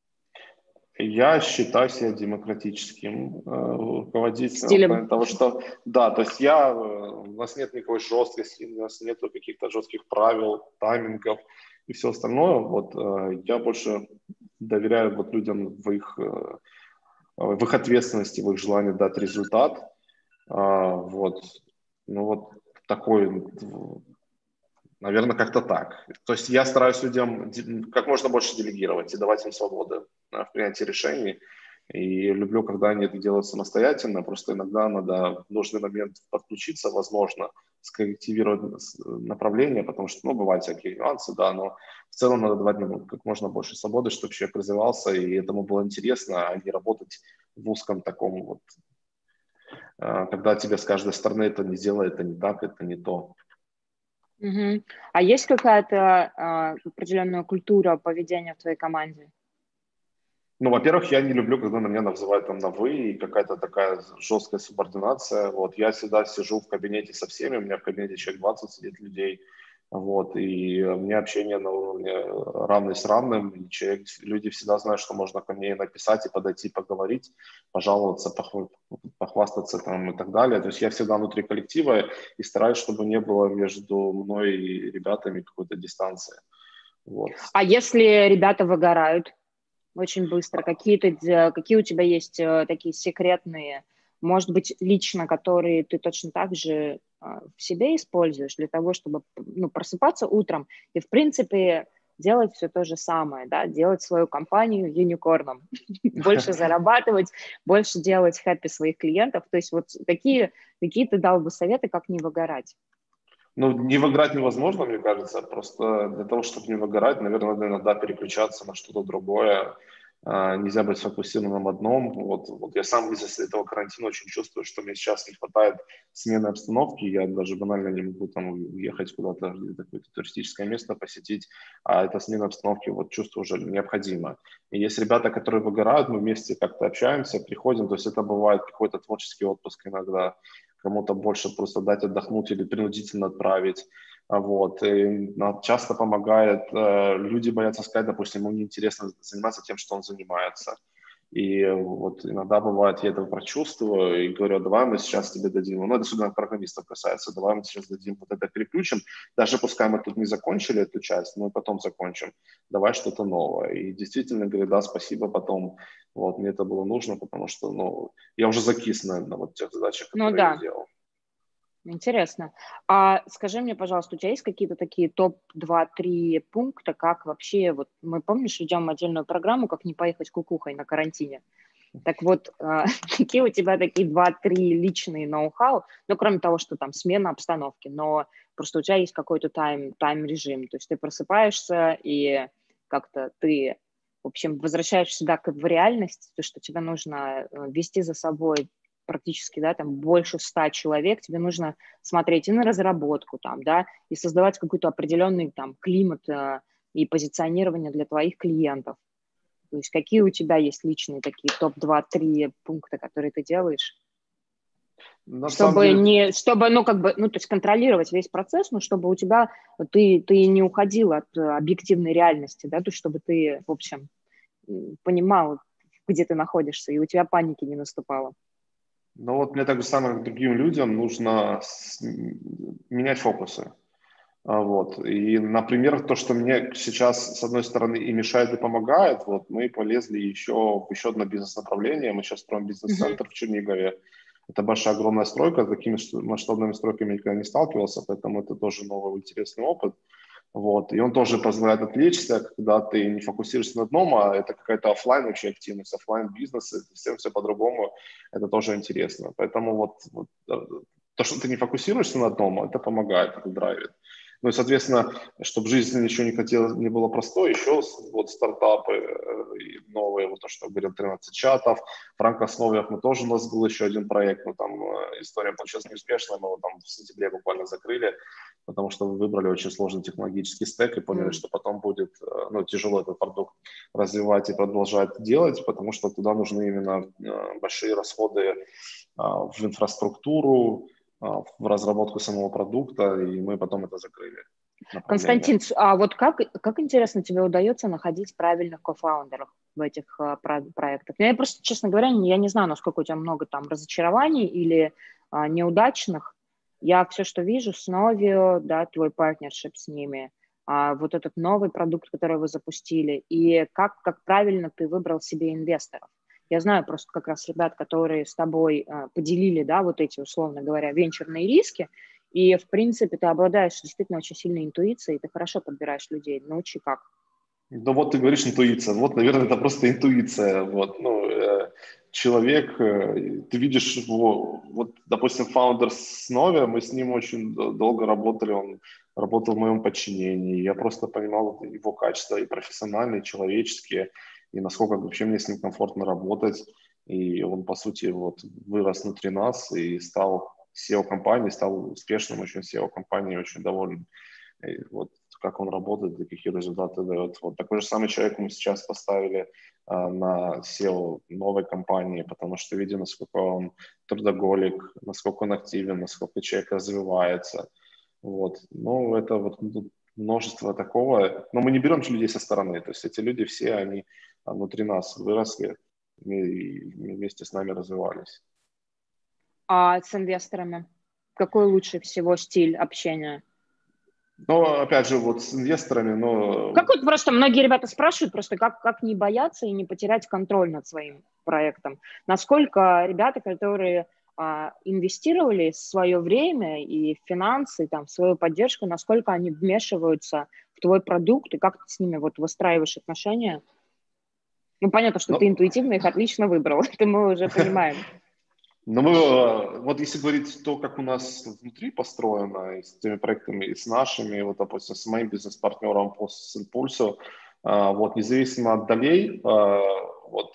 Я считаю себя демократическим э, руководителем в Стилем. плане того, что да, то есть я, э, у нас нет никакой жесткости, у нас нет каких-то жестких правил, таймингов и все остальное. Вот э, я больше доверяю вот людям в их, э, в их ответственности, в их желании дать результат. А, вот, ну вот такой, наверное, как-то так. То есть я стараюсь людям как можно больше делегировать и давать им свободы да, в принятии решений. И люблю, когда они это делают самостоятельно. Просто иногда надо в нужный момент подключиться, возможно, скорректировать направление, потому что, ну, бывают всякие нюансы, да, но в целом надо давать ему как можно больше свободы, чтобы человек развивался, и этому было интересно, а не работать в узком таком вот, когда тебе с каждой стороны это не сделай, это не так, это не то. Мгм. А есть какая-то а, определенная культура поведения в твоей команде? Ну, во-первых, я не люблю, когда на меня называют там на «вы» и какая-то такая жесткая субординация. Вот, я всегда сижу в кабинете со всеми, у меня в кабинете человек двадцать сидит людей, вот, и у меня общение на уровне равный с равным, и человек, люди всегда знают, что можно ко мне написать и подойти, поговорить, пожаловаться, похв... похвастаться там и так далее. То есть я всегда внутри коллектива и стараюсь, чтобы не было между мной и ребятами какой-то дистанции. Вот. А если ребята выгорают очень быстро, какие-то, де- какие у тебя есть э, такие секретные, может быть, лично, которые ты точно так же а, в себе используешь для того, чтобы ну, просыпаться утром и, в принципе, делать все то же самое, да, делать свою компанию юникорном, больше зарабатывать, больше делать хэппи своих клиентов. То есть вот какие, какие ты дал бы советы, как не выгорать? Ну, не выгорать невозможно, мне кажется. Просто для того, чтобы не выгорать, наверное, надо иногда переключаться на что-то другое. А, нельзя быть сфокусированным в одном. Вот, вот я сам из-за этого карантина очень чувствую, что мне сейчас не хватает смены обстановки. Я даже банально не могу там уехать куда-то, где-то какое-то туристическое место посетить, а эта смена обстановки, вот чувство уже необходимо. И есть ребята, которые выгорают, мы вместе как-то общаемся, приходим, то есть это бывает какой-то творческий отпуск иногда, кому-то больше просто дать отдохнуть или принудительно отправить. Вот. И часто помогает, э, люди боятся сказать, допустим, ему неинтересно заниматься тем, что он занимается. И вот иногда бывает, я это прочувствую и говорю, давай мы сейчас тебе дадим, ну это особенно программистов касается, давай мы сейчас дадим вот это переключим, даже пускай мы тут не закончили эту часть, мы потом закончим, давай что-то новое. И действительно говорю, да, спасибо, потом, вот, мне это было нужно, потому что, ну, я уже закис, наверное, на вот тех задачах, Ну которые я да. делал. Интересно. А скажи мне, пожалуйста, у тебя есть какие-то такие топ два-три пункта, как вообще, вот мы, помнишь, ведем отдельную программу, как не поехать кукухой на карантине? Так вот, а, какие у тебя такие два-три личные ноу-хау, ну, кроме того, что там смена обстановки, но просто у тебя есть какой-то тайм, тайм-режим, то есть ты просыпаешься и как-то ты, в общем, возвращаешь себя к, в реальность, то, что тебе нужно э, вести за собой практически, да, там больше ста человек, тебе нужно смотреть и на разработку там, да, и создавать какой-то определенный там климат э, и позиционирование для твоих клиентов. То есть какие у тебя есть личные такие топ два-три пункта, которые ты делаешь, На самом чтобы деле, не, чтобы, ну, как бы, ну, то есть контролировать весь процесс, но чтобы у тебя, ты, ты не уходил от э, объективной реальности, да, то есть чтобы ты, в общем, понимал, где ты находишься, и у тебя паники не наступало. ну вот мне так же самое, как другим людям, нужно с- менять фокусы. А, Вот. И, например, то, что мне сейчас, с одной стороны, и мешает, и помогает, вот мы полезли еще в еще одно бизнес-направление. Мы сейчас строим Мгм. бизнес-центр в Чернигове. Это большая, огромная стройка. С такими масштабными стройками я никогда не сталкивался, поэтому это тоже новый интересный опыт. Вот. И он тоже позволяет отвлечься, когда ты не фокусируешься на одном, а это какая-то офлайн вообще активность, офлайн бизнес, и всем все по-другому. Это тоже интересно. Поэтому вот, вот э, то, что ты не фокусируешься на одном, это помогает, это драйвит. Ну и, соответственно, чтобы жизнь еще не хотела, не была простой, еще вот стартапы э, новые, вот то, что говорил, тринадцать чатов. В рамках Сновиях мы тоже, у нас был еще один проект, но там э, история получилась неуспешная, мы его там в сентябре буквально закрыли, потому что вы выбрали очень сложный технологический стек и поняли, mm. что потом будет э, ну, тяжело этот продукт развивать и продолжать делать, потому что туда нужны именно э, большие расходы э, в инфраструктуру, в разработку самого продукта, и мы потом это закрыли. Константин, а вот как, как интересно тебе удается находить правильных кофаундеров в этих а, про- проектах? Я просто, честно говоря, я не знаю, насколько у тебя много там разочарований или а, неудачных. Я все, что вижу, с Novio, да, твой партнершип с ними, а, вот этот новый продукт, который вы запустили, и как, как правильно ты выбрал себе инвесторов. Я знаю просто как раз ребят, которые с тобой а, поделили, да, вот эти, условно говоря, венчурные риски, и, в принципе, ты обладаешь действительно очень сильной интуицией, ты хорошо подбираешь людей. Научи как. Ну вот ты говоришь интуиция. Вот, наверное, это просто интуиция. Вот, ну, э, человек, э, ты видишь его, вот, допустим, фаундер Snovi, мы с ним очень долго работали, он работал в моем подчинении. Я просто понимал его качества и профессиональные, и человеческие, и насколько вообще мне с ним комфортно работать. И он, по сути, вот вырос внутри нас и стал си и о-компании, стал успешным очень си и о-компанией, очень доволен. И вот как он работает и какие результаты дает. Вот такой же самый человек мы сейчас поставили а, на си и о новой компании, потому что видим, насколько он трудоголик, насколько он активен, насколько человек развивается. Вот. Ну, это вот множество такого. Но мы не берем людей со стороны. То есть эти люди все, они внутри нас выросли и вместе с нами развивались. А с инвесторами? Какой лучше всего стиль общения? Ну, опять же, вот с инвесторами, но... Как вот просто многие ребята спрашивают, просто как, как не бояться и не потерять контроль над своим проектом? Насколько ребята, которые а, инвестировали свое время и финансы, там, в свою поддержку, насколько они вмешиваются в твой продукт, и как ты с ними вот выстраиваешь отношения? Ну, понятно, что но... ты интуитивно их отлично выбрал, это мы уже понимаем. Но мы, вот если говорить то, как у нас внутри построено, и с теми проектами, и с нашими, вот, допустим, с моим бизнес-партнером по Симпульсу, вот, независимо от долей, вот,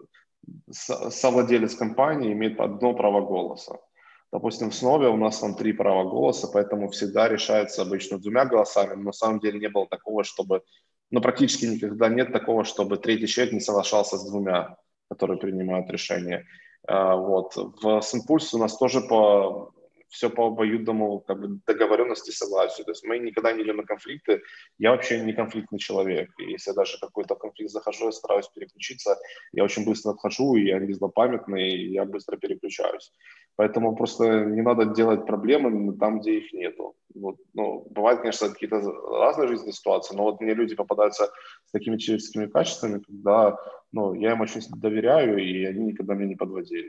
совладелец компании имеет одно право голоса. Допустим, в Снове у нас там три права голоса, поэтому всегда решается обычно двумя голосами, но на самом деле не было такого, чтобы, ну, практически никогда нет такого, чтобы третий человек не соглашался с двумя, которые принимают решение. Вот. В Симпульсе у нас тоже по, все по обоюдному как бы, договоренности и согласию. То есть мы никогда не идем на конфликты. Я вообще не конфликтный человек. И если я даже какой-то конфликт захожу, я стараюсь переключиться. Я очень быстро отхожу, и я не злопамятный, и я быстро переключаюсь. Поэтому просто не надо делать проблемы там, где их нету. Вот, ну, бывают, конечно, какие-то разные жизненные ситуации, но вот мне люди попадаются с такими человеческими качествами, когда ну, я им очень доверяю, и они никогда меня не подводили.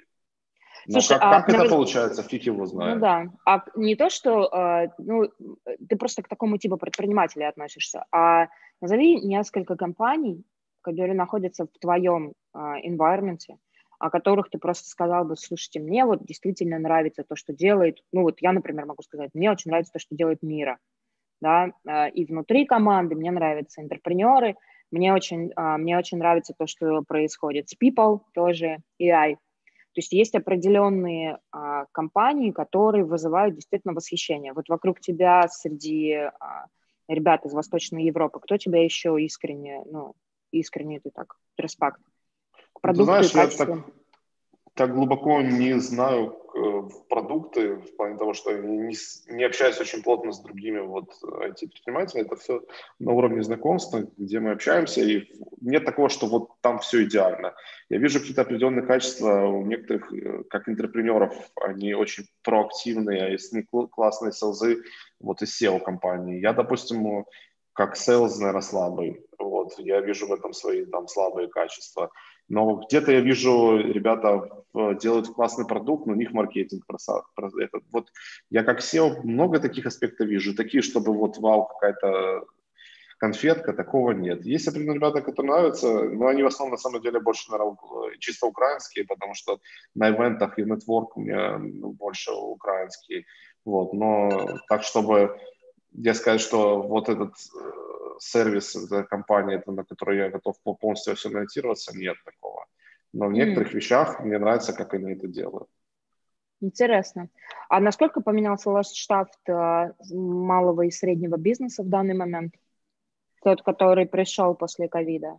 Но Слушай, как, а, как это получается, фиг его знает. Ну да, а не то, что э, ну, ты просто к такому типу предпринимателя относишься, а назови несколько компаний, которые находятся в твоем э, environment, о которых ты просто сказал бы, слушайте, мне вот действительно нравится то, что делает, ну вот я, например, могу сказать, мне очень нравится то, что делает Мира, да, э, и внутри команды мне нравятся интерпренеры, мне очень, э, мне очень нравится то, что происходит с People, тоже эй ай. То есть есть определенные а, компании, которые вызывают действительно восхищение. Вот вокруг тебя среди а, ребят из Восточной Европы, кто тебя еще искренне, ну, искренне ты так, респект? Ну, ты Продукты, знаешь, я качество. так, так глубоко не знаю э, продукты, в плане того, что не, не общаюсь очень плотно с другими вот ай ти-предпринимателями. Это все на уровне знакомства, где мы общаемся, и нет такого, что вот там все идеально. Я вижу какие-то определенные качества у некоторых, как интерпренеров, они очень проактивные, если не классные селзы, вот из си и о-компании. Я, допустим, как селз, наверное, слабый. Вот, я вижу в этом свои там слабые качества. Но где-то я вижу, ребята делают классный продукт, но у них маркетинг просад. Это, вот я как си и о много таких аспектов вижу, такие, чтобы вот вау, какая-то конфетка, такого нет. Есть определенные ребята, которые нравятся, но они в основном на самом деле больше, наверное, чисто украинские, потому что на ивентах и нетворк у меня ну, больше украинский. Вот, но так, чтобы я сказать, что вот этот э, сервис, эта компания, это, на которую я готов полностью все ориентироваться, нет такого. Но в М, некоторых вещах мне нравится, как они это делают. Интересно. А насколько поменялся ландшафт э, малого и среднего бизнеса в данный момент? Тот, который пришел после ковида?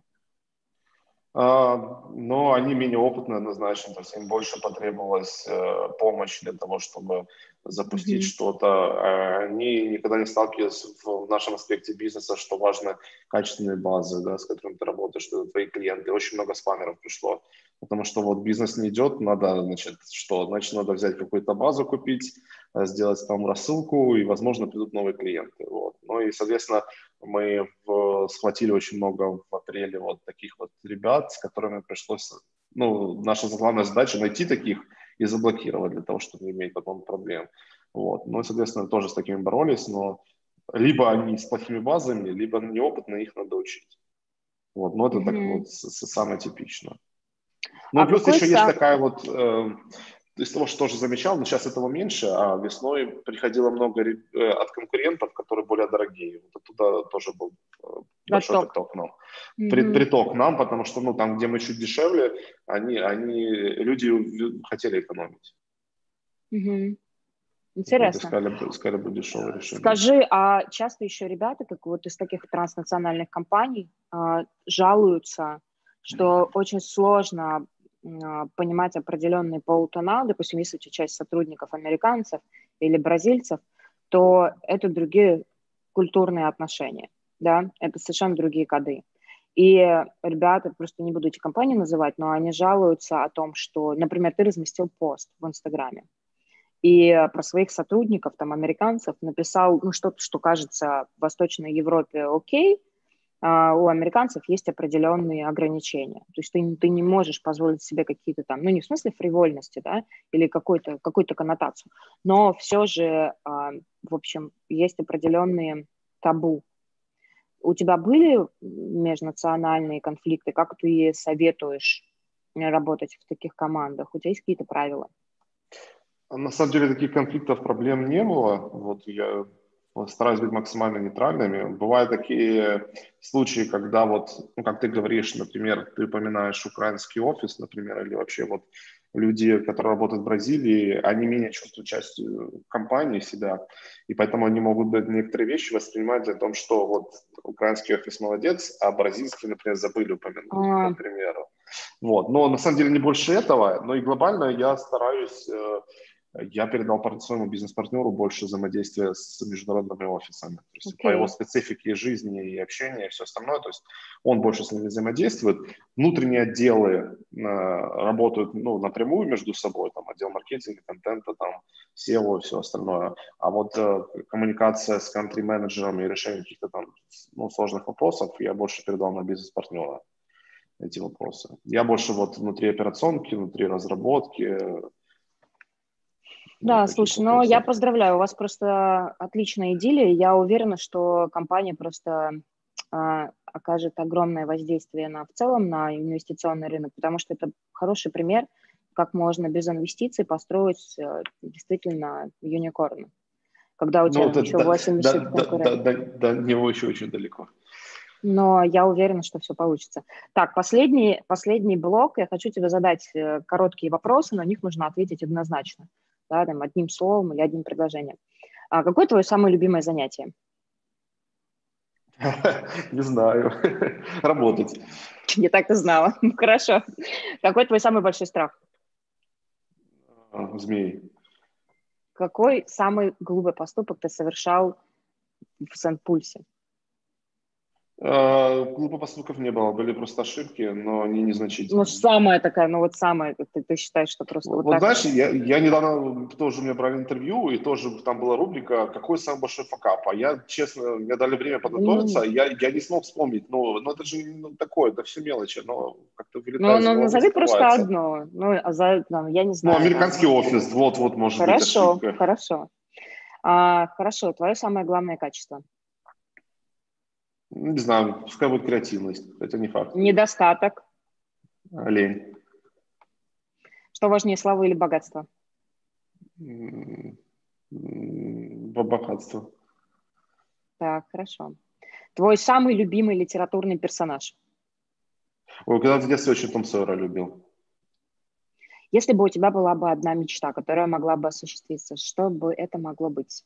А, но они менее опытные однозначно, то есть им больше потребовалась э, помощь для того, чтобы запустить Мгм. что-то. Э, они никогда не сталкивались в, в нашем аспекте бизнеса, что важно качественные базы, да, с которыми ты работаешь, что это твои клиенты. Очень много спамеров пришло, потому что вот бизнес не идет, надо, значит, что? Значит, надо взять какую-то базу, купить, э, сделать там рассылку, и, возможно, придут новые клиенты. Вот. Ну и, соответственно, мы в, схватили очень много в апреле вот таких вот ребят, с которыми пришлось, ну, наша главная задача найти таких и заблокировать для того, чтобы не иметь потом проблем. Вот. Ну, соответственно, тоже с такими боролись, но либо они с плохими базами, либо неопытные, их надо учить. Вот. Но это так Мгм. вот с- с- самое типичное. Ну, А плюс какой еще есть сам... такая вот, э, из того, что тоже замечал, но сейчас этого меньше, а весной приходило много ре- э, от конкурентов, которые более дорогие. Вот оттуда тоже был э, большой Отток? приток к нам. При- Мгм. Приток к нам, потому что, ну, там, где мы чуть дешевле, они, они, люди в- хотели экономить. Мгм. Вот, Интересно. искали, бы- искали бы дешевое решение. Скажи, а часто еще ребята, как вот из таких транснациональных компаний, а, жалуются, что очень сложно м, а, понимать определенные полутона, допустим, если у тебя часть сотрудников американцев или бразильцев, то это другие культурные отношения, да, это совершенно другие коды. И ребята, просто не буду эти компании называть, но они жалуются о том, что, например, ты разместил пост в Инстаграме, и про своих сотрудников, там, американцев, написал, ну, что-то, что кажется в Восточной Европе окей, а у американцев есть определенные ограничения. То есть ты, ты не можешь позволить себе какие-то там, ну, не в смысле фривольности, да, или какой-то, какую-то коннотацию, но все же, а, в общем, есть определенные табу. У тебя были межнациональные конфликты? Как ты советуешь работать в таких командах? У тебя есть какие-то правила? На самом деле таких конфликтов, проблем не было. Вот я стараюсь быть максимально нейтральными. Бывают такие случаи, когда вот, ну, как ты говоришь, например, ты упоминаешь украинский офис, например, или вообще вот люди, которые работают в Бразилии, они менее чувствуют частью компании себя, и поэтому они могут некоторые вещи воспринимать за том, что вот украинский офис молодец, а бразильский, например, забыли упомянуть, А, к примеру. Вот. Но на самом деле не больше этого, но и глобально я стараюсь, э, я передал пар- своему бизнес-партнеру больше взаимодействия с международными офисами. То есть по его окей. специфике жизни и общения и все остальное, то есть он больше с ними взаимодействует. Внутренние отделы э, работают, ну, напрямую между собой, там отдел маркетинга, контента, там сео и все остальное. А вот э, коммуникация с country-менеджером и решение каких-то там, ну, сложных вопросов я больше передал на бизнес-партнера эти вопросы. Я больше вот внутри операционки, внутри разработки, вот Да, таких слушай, ну я вопросов. поздравляю, у вас просто отличная идиллия. Я уверена, что компания просто а, окажет огромное воздействие на в целом на инвестиционный рынок, потому что это хороший пример, как можно без инвестиций построить э, действительно юникорн, когда у тебя Ну, там да, еще да, да, восемьдесят да, да, конкурентов. да, до него еще очень далеко. Но я уверена, что все получится. Так, последний, последний блок. Я хочу тебе задать э, короткие вопросы, на них нужно ответить однозначно, да, там, одним словом или одним предложением. А какое твое самое любимое занятие? Не знаю. Работать. Я так и знала. Хорошо. Какой твой самый большой страх? А, Змеи. Какой самый глупый поступок ты совершал в Сент-Пульсе? А, Глупых поступков не было, были просто ошибки, но они Ну, незначительные. самая такая, ну вот самая, ты, ты считаешь, что просто Вот, вот вот так? знаешь, я, я недавно тоже у меня брали интервью, и тоже там была рубрика «Какой самый большой факап?». А я, честно, мне дали время подготовиться, Ну, я, я не смог вспомнить. Ну, ну это же ну, такое, это все мелочи, но как-то ну, вылетает из ну, головы, назови просто забывается. одно. Ну, а за, там, я не Ну, знаю, там. американский офис, вот-вот может быть Хорошо, ошибка. хорошо. А, хорошо, твое самое главное качество. Не знаю, пускай будет креативность, это не факт. Недостаток. А, Лень. Что важнее, слава или богатство? М, м, Богатство. Так, хорошо. Твой самый любимый литературный персонаж? Ой, когда в детстве очень Том Сойера любил. Если бы у тебя была бы одна мечта, которая могла бы осуществиться, что бы это могло быть?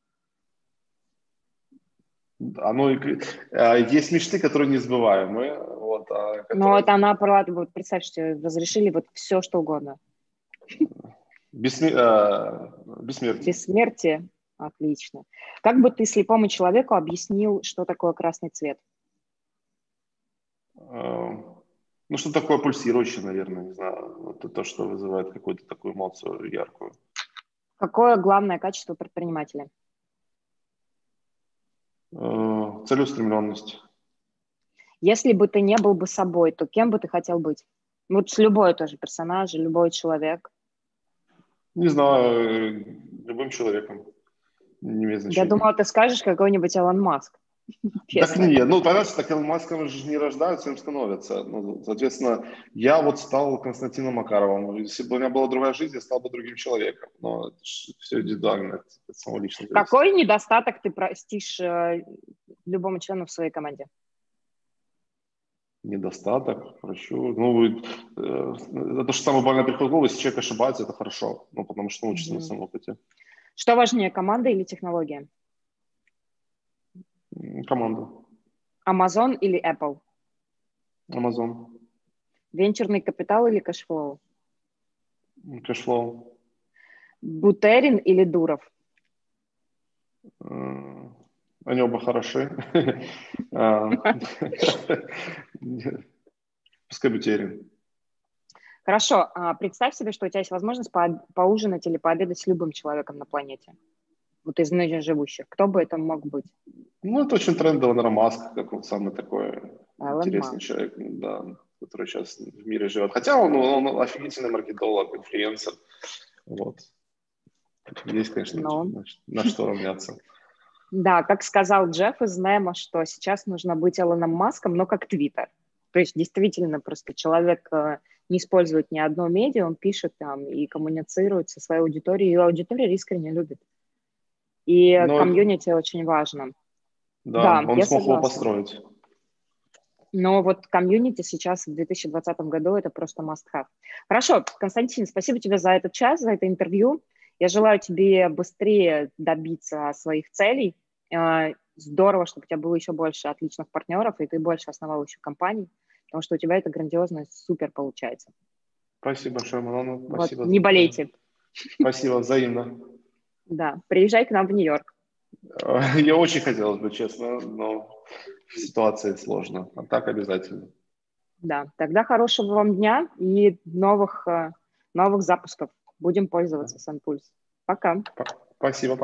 Оно, и- а, есть мечты, которые несбываемые, вот, а Ну, вот которые она, про- вот представь, что разрешили вот все, что угодно. бессме- а, бессмертие. Бессмертие? Отлично. Как бы ты слепому человеку объяснил, что такое красный цвет? А, Ну, что такое пульсирующее, наверное, не знаю. Это то, что вызывает какую-то такую эмоцию яркую. Какое главное качество предпринимателя? А, Целеустремленность. Если бы ты не был бы собой, то кем бы ты хотел быть? Вот с любой тоже персонаж, любой человек. Не знаю, э, любым человеком. Не имеет Я значения. думала, ты скажешь какой-нибудь Илон Маск. Так Честно. не, ну, понятно, так Илон Маском же не рождаются, им становятся. Ну, соответственно, я вот стал Константином Макаровым. Если бы у меня была другая жизнь, я стал бы другим человеком. Но это все индивидуально, это от самого лично зависит. Какой недостаток ты простишь э, любому члену в своей команде? Недостаток, прощу. Ну, э, это же самый больной приход в голову. Если человек ошибается, это хорошо. Ну, потому что он учится на Мгм. своем опыте. Что важнее, команда или технология? М, Команда. Amazon или Apple? Amazon. Венчурный капитал или кэшфлоу? Кэшфлоу. Бутерин или Дуров? Э, Они оба хороши. А, Пускай Бутерин. Хорошо, а представь себе, что у тебя есть возможность по- поужинать или пообедать с любым человеком на планете. Вот из ныне живущих. Кто бы это мог быть? Ну, это очень трендово, наверное, Маск, как вот самый такой Элон интересный Маск. человек, да, который сейчас в мире живет. Хотя он, он офигительный маркетолог, инфлюенсер. Вот. Есть, конечно, Ну, на, на что равняться. да, как сказал Джефф из Немо, что сейчас нужно быть Элоном Маском, но как Твиттер. То есть действительно просто человек э, не использует ни одно медиа, он пишет там и коммуницирует со своей аудиторией, и аудитория искренне любит. И Но, комьюнити очень важно. да, Да, он я смог его согласна. построить. Но вот комьюнити сейчас в две тысячи двадцатом году это просто must-have. Хорошо, Константин, спасибо тебе за этот час, за это интервью. Я желаю тебе быстрее добиться своих целей. Э, Здорово, чтобы у тебя было еще больше отличных партнеров, и ты больше основал еще компаний, потому что у тебя это грандиозно, супер получается. Спасибо большое, Малана. Вот, Спасибо не за твое. болейте. Спасибо, взаимно. Да, приезжай к нам в Нью-Йорк. Я очень хотелось бы, честно, но ситуация сложна. А так обязательно. Да, тогда хорошего вам дня и новых, э, новых запусков. Будем Да. пользоваться SunPulse. Пока. Спасибо.